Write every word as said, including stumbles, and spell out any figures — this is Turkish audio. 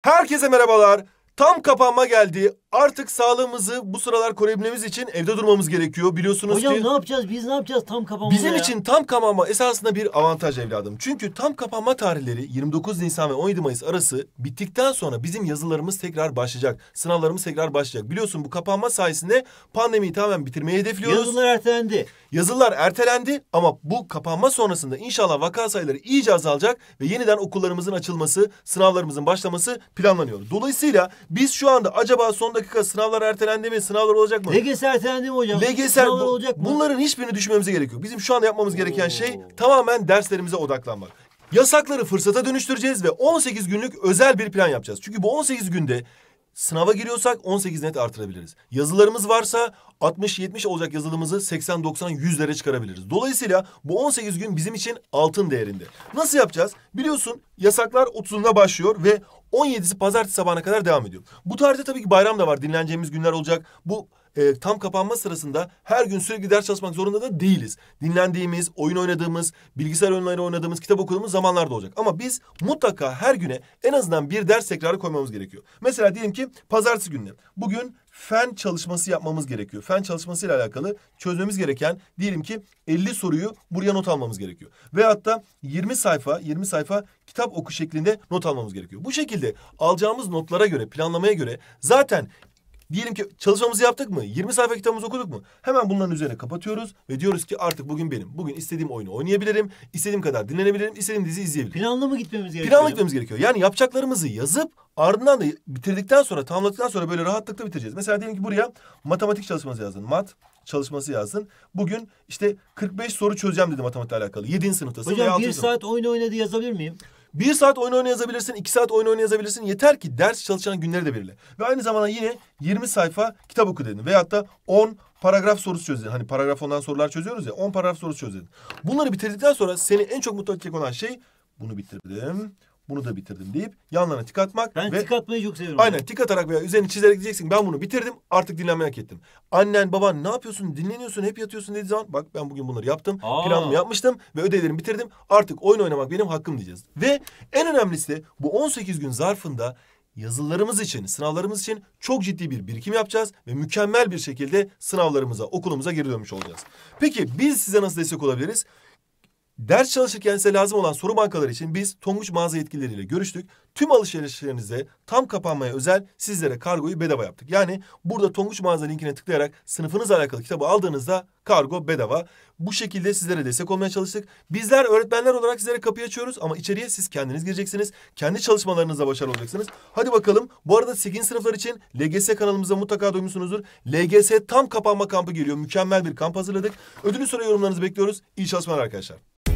Herkese merhabalar. Tam kapanma geldi. Artık sağlığımızı bu sıralar koruyabilmemiz için evde durmamız gerekiyor. Biliyorsunuz Hocam ki... ne yapacağız? Biz ne yapacağız tam kapanmada Bizim ya? için tam kapanma esasında bir avantaj evladım. Çünkü tam kapanma tarihleri yirmi dokuz Nisan ve on yedi Mayıs arası bittikten sonra bizim yazılarımız tekrar başlayacak. Sınavlarımız tekrar başlayacak. Biliyorsun bu kapanma sayesinde pandemiyi tamamen bitirmeyi hedefliyoruz. Yazılar ertelendi. Yazılar ertelendi ama bu kapanma sonrasında inşallah vaka sayıları iyice azalacak ve yeniden okullarımızın açılması, sınavlarımızın başlaması planlanıyor. Dolayısıyla biz şu anda acaba son dakika sınavlar ertelendi mi, sınavlar olacak mı? L G S ertelendi mi hocam? L G S Sınavlar bu, olacak mı? bunların hiçbirini düşünmemize gerek yok. Bizim şu anda yapmamız gereken Oo. şey tamamen derslerimize odaklanmak. Yasakları fırsata dönüştüreceğiz ve on sekiz günlük özel bir plan yapacağız. Çünkü bu on sekiz günde sınava giriyorsak on sekiz net artırabiliriz. Yazılarımız varsa altmış yetmiş olacak yazılımızı seksen doksan yüzlere çıkarabiliriz. Dolayısıyla bu on sekiz gün bizim için altın değerinde. Nasıl yapacağız? Biliyorsun yasaklar otuzunda başlıyor ve on yedisi pazartesi sabahına kadar devam ediyor. Bu tarihte tabii ki bayram da var. Dinleneceğimiz günler olacak. Bu e, tam kapanma sırasında her gün sürekli ders çalışmak zorunda da değiliz. Dinlendiğimiz, oyun oynadığımız, bilgisayar oyunları oynadığımız, kitap okuduğumuz zamanlarda olacak. Ama biz mutlaka her güne en azından bir ders tekrarı koymamız gerekiyor. Mesela diyelim ki pazartesi gününe. Bugün fen çalışması yapmamız gerekiyor. Fen çalışmasıyla alakalı çözmemiz gereken diyelim ki elli soruyu buraya not almamız gerekiyor. Veyahut da yirmi sayfa, yirmi sayfa kitap oku şeklinde not almamız gerekiyor. Bu şekilde alacağımız notlara göre, planlamaya göre zaten diyelim ki çalışmamızı yaptık mı? yirmi sayfa kitabımızı okuduk mu? Hemen bunların üzerine kapatıyoruz ve diyoruz ki artık bugün benim. Bugün istediğim oyunu oynayabilirim, istediğim kadar dinlenebilirim, istediğim diziyi izleyebilirim. Planlı mı gitmemiz gerekiyor? Planlı gitmemiz gerekiyor. Yani yapacaklarımızı yazıp ardından da bitirdikten sonra, tamamladıktan sonra böyle rahatlıkla bitireceğiz. Mesela diyelim ki buraya matematik çalışması yazdın. Mat çalışması yazdın. Bugün işte kırk beş soru çözeceğim dedi matematikle alakalı. yedinci sınıftasın. Hocam bir saat oyun oynadı yazabilir miyim? Bir saat oyun oyna yazabilirsin, iki saat oyun oyna yazabilirsin. Yeter ki ders çalışan günleri de belirle. Ve aynı zamanda yine yirmi sayfa kitap oku dedin. Veyahut da on paragraf sorusu çöz dedin. Hani paragraf ondan sorular çözüyoruz ya. on paragraf sorusu çöz dedin. Bunları bitirdikten sonra seni en çok mutlu edecek olan şey bunu bitirdim, bunu da bitirdim deyip yanlarına tik atmak. Ben ve tik atmayı çok seviyorum. Aynen tik atarak veya üzerine çizerek diyeceksin ben bunu bitirdim, artık dinlenmeyi hak ettim. Annen baban ne yapıyorsun, dinleniyorsun, hep yatıyorsun dediği zaman bak ben bugün bunları yaptım. Aa. Planımı yapmıştım ve ödevlerimi bitirdim. Artık oyun oynamak benim hakkım diyeceğiz. Ve en önemlisi de bu on sekiz gün zarfında yazılarımız için, sınavlarımız için çok ciddi bir birikim yapacağız ve mükemmel bir şekilde sınavlarımıza, okulumuza geri dönmüş olacağız. Peki biz size nasıl destek olabiliriz? Ders çalışırken size lazım olan soru bankaları için biz Tonguç mağaza yetkilileriyle görüştük. Tüm alışverişlerinize tam kapanmaya özel sizlere kargoyu bedava yaptık. Yani burada Tonguç mağaza linkine tıklayarak sınıfınızla alakalı kitabı aldığınızda kargo bedava. Bu şekilde sizlere destek olmaya çalıştık. Bizler öğretmenler olarak sizlere kapıyı açıyoruz ama içeriye siz kendiniz gireceksiniz. Kendi çalışmalarınızla başarılı olacaksınız. Hadi bakalım. Bu arada sekizinci sınıflar için L G S kanalımızda mutlaka duymuşsunuzdur. L G S tam kapanma kampı geliyor. Mükemmel bir kamp hazırladık. Ödülü sonra yorumlarınızı bekliyoruz. İyi çalışmalar arkadaşlar.